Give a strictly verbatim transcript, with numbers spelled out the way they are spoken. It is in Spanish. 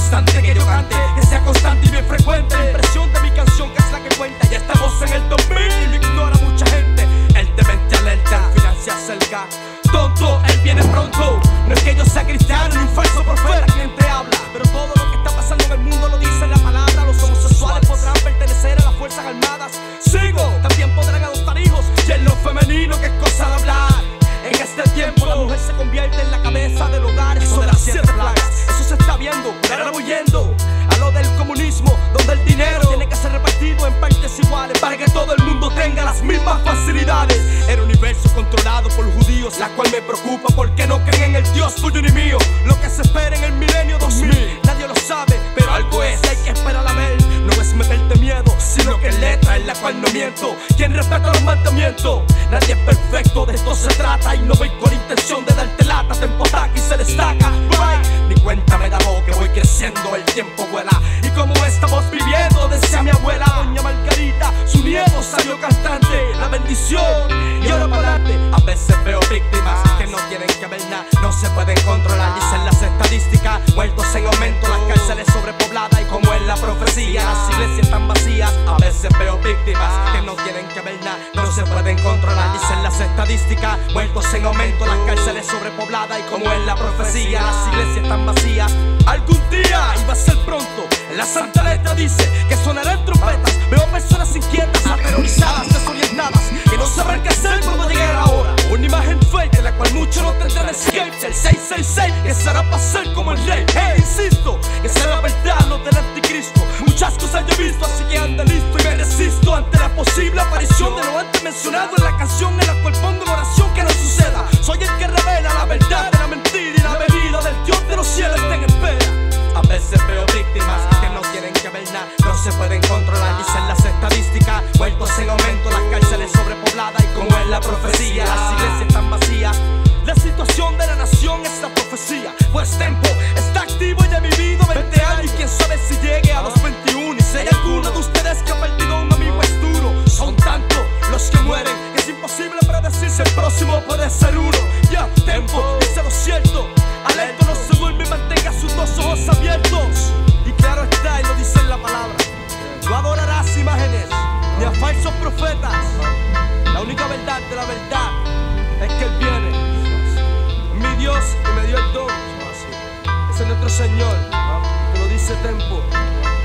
constante que yo cante, que sea constante y bien frecuente. La impresión de mi canción que es la que cuenta. Ya estamos en el dos mil y me ignora mucha gente. El demente alerta, al final se acerca. Tonto, él viene pronto. No es que yo sea cristiano ni un falso profeta quien te habla, pero todo lo que está pasando en el mundo lo dice la palabra. Los homosexuales podrán pertenecer a las fuerzas armadas. Sigo, también podrán adoptar hijos. Y en lo femenino que es cosa de hablar. En este tiempo la mujer se convierte en la cabeza del hogar. Eso de las siete plagas, eso se está viendo, pero ahora voy yendo a lo del comunismo, donde el dinero tiene que ser repartido en partes iguales para que todo el mundo tenga las mismas facilidades. El universo controlado por judíos, la cual me preocupa porque no creen en el Dios tuyo ni mío. Lo que se espera en el milenio dos mil, nadie lo sabe, pero algo es, hay que esperar a ver. No es meterte miedo, sino que letra en la cual no miento. Quien respeta los mandamientos, nadie es perfecto, de esto se trata. Y no voy con intención de darte lata, tempo ataca y se destaca. Bye. Ni cuenta me da lo que voy creciendo, el tiempo vuela. Y como estamos viviendo, decía mi abuela doña Margarita, su nieto salió cantante, la bendición y ahora para adelante. A veces veo víctimas que no tienen que ver nada, no se pueden controlar, dicen las estadísticas. Muertos en aumento, las cárceles sobrepobladas y como en la profecía, las iglesias están vacías. A veces veo víctimas que no tienen que ver nada, no se pueden controlar, dicen las estadísticas. Muertos en aumento, las cárceles sobrepobladas y como en la profecía, las iglesias están vacías. Algún día, y va a ser pronto, en la santa letra dice que sonarán trompetas. Veo personas inquietas, aterrorizadas, desorientadas, que no sabrán qué hacer cuando llegue la hora. Una imagen fake en la cual muchos no tendrán escape. El seis seis seis que será para ser como el rey. Hey, insisto, que sea la verdad, no del anticristo. Muchas cosas yo he visto, así que anda listo y me resisto ante la posible aparición de lo antes mencionado en la canción en la cual pongo en oración que no suceda. Soy el que revela la verdad de la mentira y la venida del Dios de los cielos está en espera. A veces veo víctimas que no tienen que ver nada, no se pueden controlar, dicen las estadísticas. Muertos en aumento, las cárceles sobrepobladas y como en la profecía, las iglesias están vacías. La situación de la nación es la profecía, pues Tempo está activo y he vivido veinte años y quién sabe si llegue a los veintiuno. Y si hay alguno de ustedes que ha perdido un amigo es duro. Son tantos los que mueren que es imposible predecir si el próximo puede ser uno. Ya, Tempo dice lo cierto, alerta, no se duerme y mantenga sus dos ojos abiertos. Y claro está, y lo dice en la palabra, no adorarás imágenes ni a falsos profetas. La única verdad de la verdad es que Él viene. Mi Dios que me dio el don, ese es nuestro Señor, que lo dice Tempo.